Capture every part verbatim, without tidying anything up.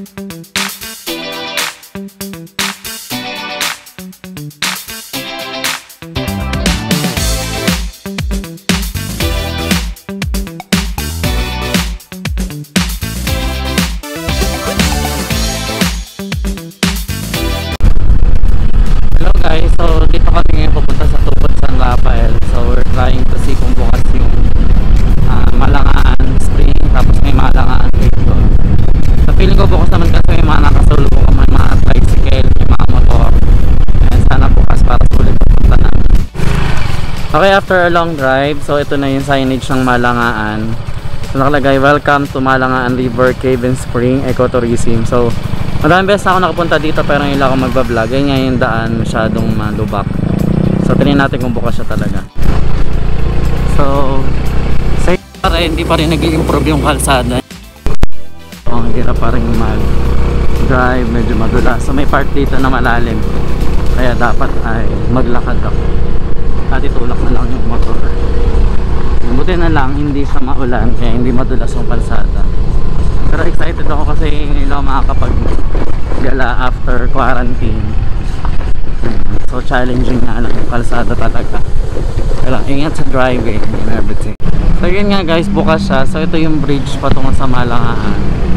Okay, after a long drive, so ito na yung signage ng Malangaan. So nakalagay, welcome to Malangaan River Cave and Spring Ecotourism. So maraming beses na ako nakapunta dito pero ngayon lang ako magbablog. Ngayon nga yung daan masyadong malubak. So tingnan natin kung bukas siya talaga. So sa para hindi pa rin nag-i-improve yung kalsada. So ang hirap pa rin mag-drive, medyo madulas. So may part dito na malalim. Kaya dapat ay maglakad ako. At itulak na lang yung motor. Buti na lang hindi siya maulan kaya hindi madulas yung kalsada. Pero excited ako kasi ngayon ako makakapag gala after quarantine. So challenging nga lang yung kalsada talaga. Pero ingat sa driving and everything. So yun nga guys, bukas siya. So ito yung bridge patungo sa Malangaan.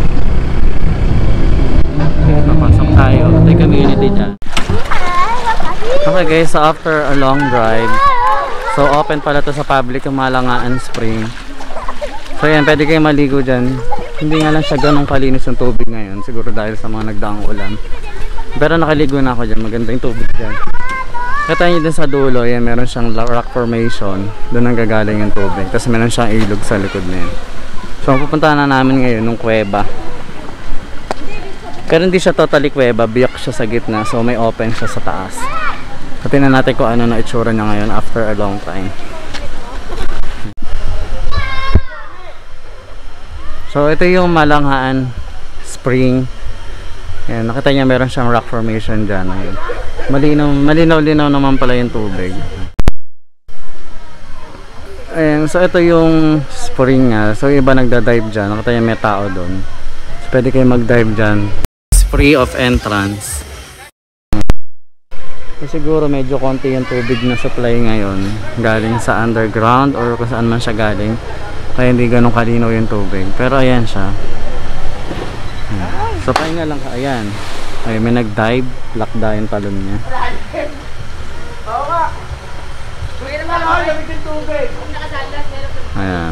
Napasok tayo. Ito yung community dyan. Okay guys, so after a long drive, so open pala to sa public yung Malangaan Spring. So yan, pwede kayo maligo dyan. Hindi nga lang siya ganun kalinis yung tubig ngayon, siguro dahil sa mga nagdaang ulan. Pero nakaligo na ako dyan, maganda yung tubig dyan. Kata nyo din sa dulo, yan, meron siyang rock formation, doon ang gagaling yung tubig. Tapos meron siyang ilog sa likod na yun. So pupuntahan na namin ngayon ng kuweba. Pero hindi siya totally kuweba, biyak siya sa gitna, so may open siya sa taas. Tingnan natin kung ano na itsura niya ngayon after a long time. So ito yung Malangaan Spring. Ayan, nakita niya meron siyang rock formation dyan. Malinaw, malinaw-linaw naman pala yung tubig. Ayan, so ito yung spring nga. So iba nagda-dive dyan. Nakita niya may tao doon. So pwede kayo mag-dive dyan. It's free of entrance. So, siguro medyo konti yung tubig na supply ngayon galing sa underground or kung saan man siya galing, kaya hindi ganun kalinaw yung tubig, pero ayan siya. Ayan. So pahinga lang ka, ayan, ay may nag-dive, lakda yung talon niya. Ayan,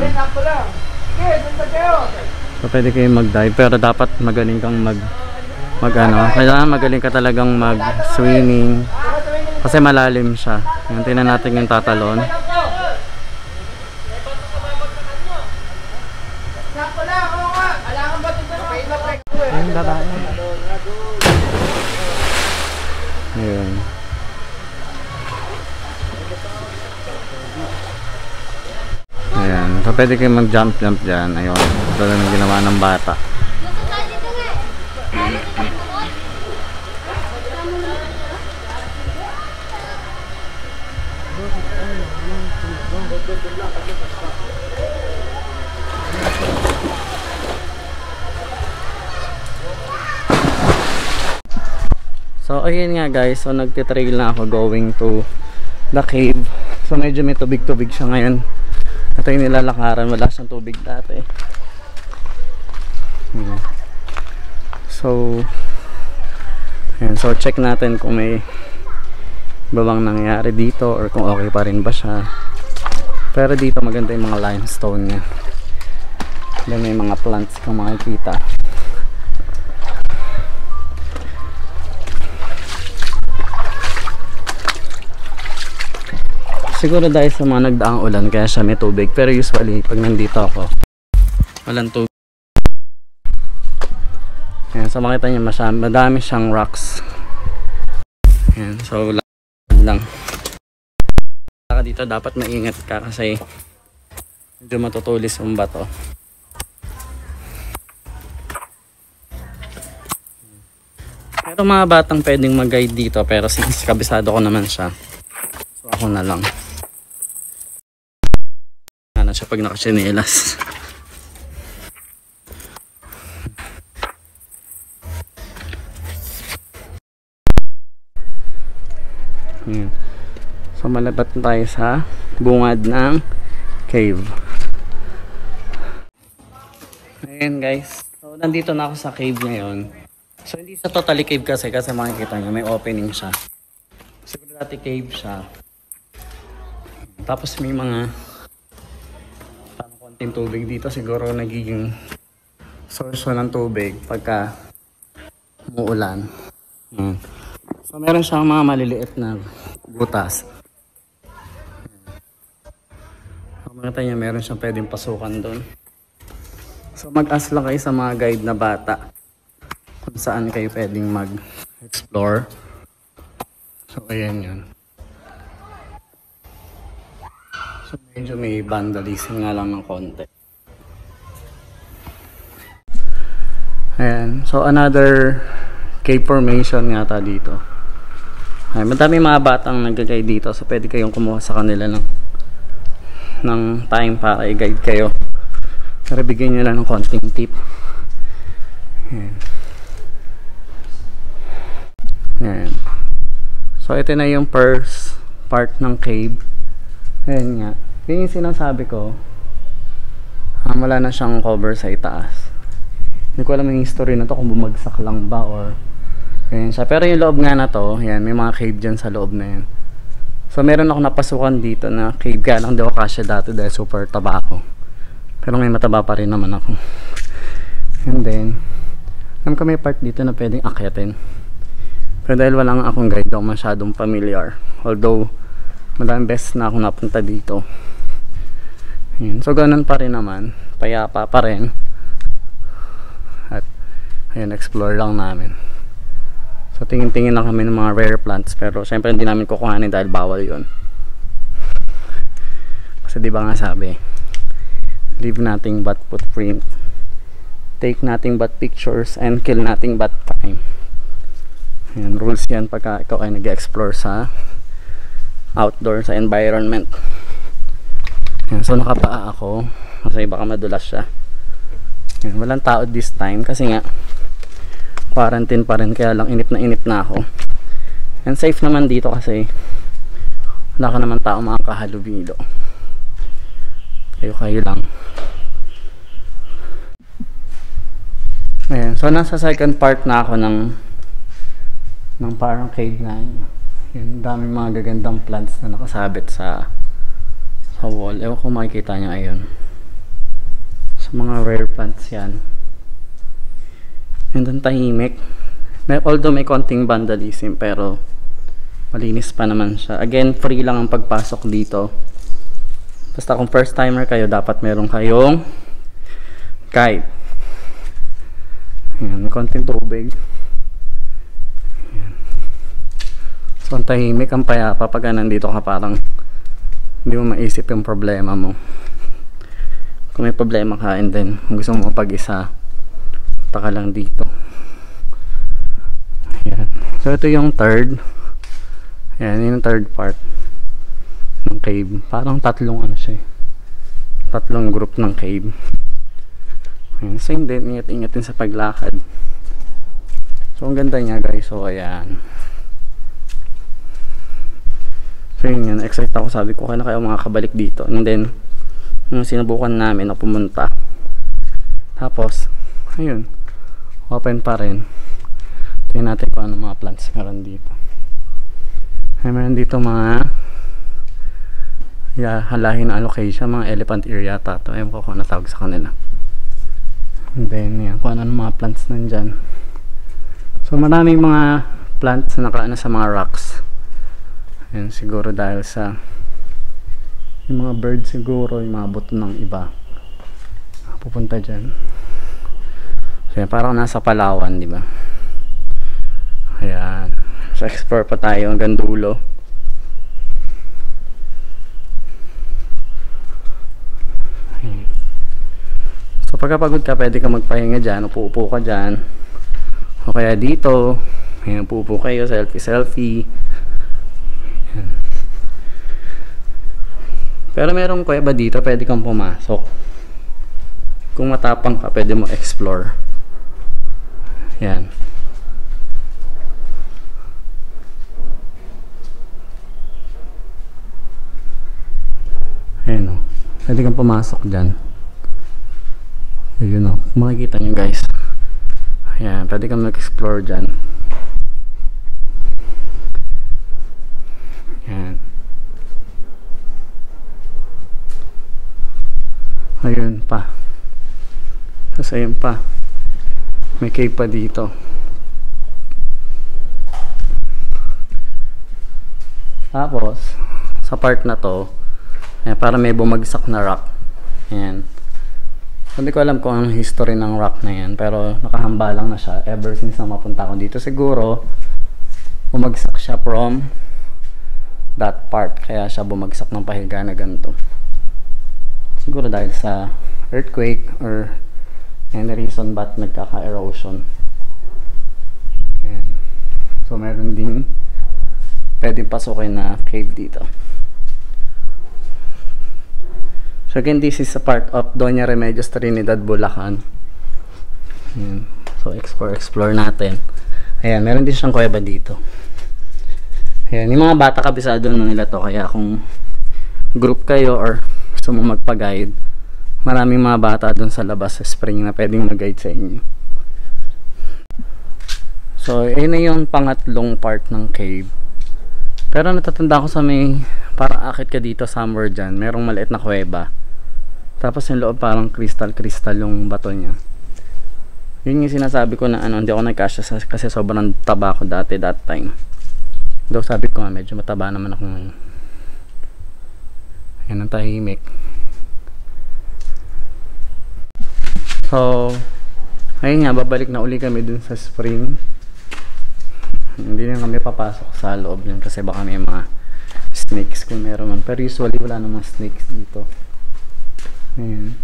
so pwede kayong mag-dive pero dapat magaling kang mag mag ano, kailangan magaling ka talagang mag swimming kasi malalim siya. Yung tingnan natin yung tatalon. Ayun. Ayan, so pwede kayo mag jump jump dyan. Ayun, ito na yung ginawa ng bata. So ayun nga guys, so nagtitrail na ako going to the cave. So medyo may tubig-tubig siya ngayon. Ito yung nilalakaran, wala siyang tubig dati. Hmm. So ayan, so check natin kung may babang nangyari dito or kung okay pa rin ba siya. Pero dito maganda yung mga limestone niya. Then may mga plants kung makikita. Siguro dahil sa mga nagdaang ulan kaya siya may tubig, pero usually pag nandito ako walang tubig. Ayan, so makita niyo masyadong madami siyang rocks. Ayan, so lang dito dapat maingat ka kasi medyo matutulis yung bato. Pero mga batang pwedeng mag-guide dito, pero since kabisado ko naman siya, so ako na lang. Ano siya pag nakatsinelas. Ayan. So malabat na tayo sa bungad ng cave. Ayan guys. So nandito na ako sa cave ngayon. So hindi siya totally cave kasi kasi makikita nyo may opening siya. Siguro dati cave siya. Tapos may mga parang konting tubig dito. Siguro nagiging source ng tubig pagka umuulan. Ayan. So meron siyang mga maliliit na butas. Kung makita nyo meron siyang pwedeng pasukan doon. So mag-ask lang kayo sa mga guide na bata kung saan kayo pwedeng mag-explore. So ayan yun. So medyo may vandalism nga lang ng konti. Ayan. So another cave formation nga ta dito. Ay, madami mga batang nag-guide dito. So pwede kayong kumuha sa kanila ng, ng time para i-guide kayo. Para bigyan nyo lang ng konting tip. Ayan. Ayan. So ito na yung first part ng cave. Ayan nga. Yun yung sinasabi ko. Ah, wala na siyang cover sa itaas. Hindi ko alam yung history na to kung bumagsak lang ba or ayan siya. Pero yung loob nga na to, ayan, may mga cave dyan sa loob na yan. So meron ako napasukan dito na cave, kaya lang di ako kasya dati dahil super taba ako. Pero ngayon mataba pa rin naman ako. And then alam ko may part dito na pwedeng akyatin. Pero dahil walang akong guide, ako masyadong familiar. Although madaming beses na akong napunta dito. Ayan. So ganun pa rin naman, payapa pa rin. At ayan, explore lang namin. So tingin-tingin lang kami ng mga rare plants, pero syempre hindi namin kukuhanin dahil bawal yun. Kasi di ba nga sabi, leave nothing but footprint, take nothing but pictures, and kill nothing but time. Ayan, rules yan pagka ikaw ay nag-explore sa outdoor, sa environment. Ayan, so nakapaa ako kasi baka madulas siya. Ayan, walang tao this time kasi nga quarantine pa rin, kaya lang inip na inip na ako. And safe naman dito kasi wala ka naman tao makakahalubilo. Kayo kayo lang. Ayan, so nasa second part na ako ng ng parang cave na yun. Yan, dami mga gagandang plants na nakasabit sa sa wall. Ewan kung makikita nyo, ayun. So mga rare plants yan. And then tahimik. May, although may konting vandalism, pero malinis pa naman siya. Again, free lang ang pagpasok dito. Basta kung first timer kayo, dapat meron kayong guide. Ayan, may konting tubig. Ayan. So ang tahimik, ang payapa pag nandito ka, parang hindi mo maisip yung problema mo. Kung may problema ka, and then kung gusto mo pag-isa, taka lang dito. Ayan. So ito yung third. Ayan, yung third part ng cave. Parang tatlong ano siya, tatlong group ng cave. Ayan. So hindi, ingat-ingat din sa paglakad. So ang ganda niya guys. So ayan. So yun yun, excited ako, sabi ko kaya na kayo makakabalik dito. And then yung sinubukan namin na pumunta, tapos ayun, open pa rin. Tingnan natin kung ano mga plants meron dito. Ay, meron dito mga yeah, halahin na alocasia, mga elephant ear yata to. Ayun ko kung ano tawag sa kanila. And then yan, kung ano mga plants nandyan. So maraming mga plants na nakaano sa mga rocks. Ayan, siguro dahil sa yung mga birds, siguro yung mga buto ng iba pupunta dyan. So yan, parang nasa Palawan, di ba? Ayan. So explore pa tayo hanggang dulo. Ayan. So pagkapagod ka, pwede ka magpahinga dyan, upo-upo ka dyan, o kaya dito. Ayan, upo-upo kayo, selfie-selfie. Pero merong kuweba dito, pwede kang pumasok. Kung matapang ka, pwede mo explore. Yan. Pwede kang pumasok dyan. Ayun o, makikita nyo guys. Ayan, pwede kang mag-explore dyan. Ayan. Ayun pa. Tapos ayun pa. May cave pa dito. Tapos, sa part na to, ayan, para may bumagsak na rock. Ayan. Hindi ko alam kung anong history ng rock na yan, pero nakahamba lang na siya ever since na mapunta ko dito. Siguro, bumagsak siya from that part. Kaya siya bumagsak ng pahiga na ganito. Siguro dahil sa earthquake or any reason ba't nagkaka-erosion. Ayan. So, meron ding pwedeng pasukin na cave dito. So again, this is a part of Doña Remedios Trinidad, Bulacan. Ayan. So explore, explore natin. Ayan, meron din siyang kuweba dito. Ayan, yung mga bata kabisado na nila to. Kaya kung group kayo or gusto mo magpa-guide, maraming mga bata doon sa labas sa spring na pwedeng mag-guide sa inyo. So yun na yung pangatlong part ng cave. Pero natatanda ko sa may parang akit ka dito somewhere dyan, merong maliit na kuweba. Tapos yung loob parang crystal crystal yung bato niya. Yun yung sinasabi ko na ano, hindi ako nagkasya kasi sobrang taba ko dati that time. Though sabi ko nga medyo mataba naman ako ngayon. Yan ang tahimik. So ayun nga, babalik na uli kami dun sa spring. Hindi na kami papasok sa loob yan kasi baka may mga snakes kung meron man. Pero usually wala namang snakes dito. Ayan.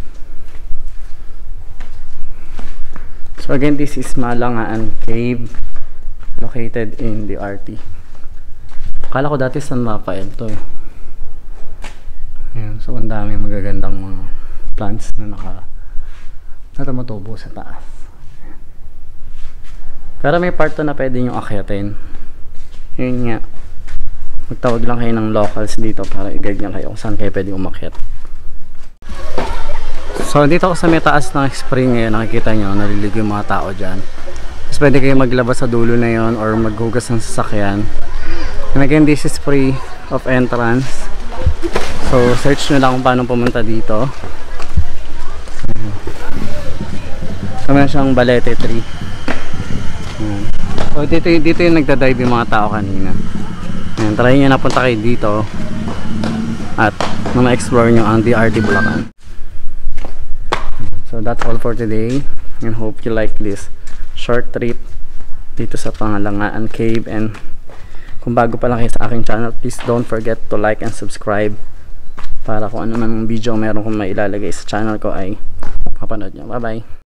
So again, this is Malangaan Cave located in the R T. Akala ko dati San Rafael to eh. Ayan. So ang dami magagandang mga plants na naka natumutubo sa taas. Pero may part to na pwede nyo akyatin. Yun nga, magtawag lang kayo ng locals dito para i-guide nyo kayo kung saan kayo pwede umakyat. So dito ako sa may taas ng spring ngayon, nakikita nyo, naliligo yung mga tao dyan. Tapos pwede kayo maglabas sa dulo na yon or maghugas ng sasakyan. And again, this is free of entrance. So search nyo lang kung paano pumunta dito. So meron siyang balete tree. So dito, dito yung nagdadive yung mga tao kanina. Ayan, try nyo napunta kayo dito at na ma-explore nyo ang D R T Bulacan. So that's all for today and hope you like this short trip dito sa Malangaan Cave. And kung bago pa lang kayo sa aking channel, please don't forget to like and subscribe para kung ano man video meron kong mailalagay sa channel ko ay mapanood nyo. Bye bye!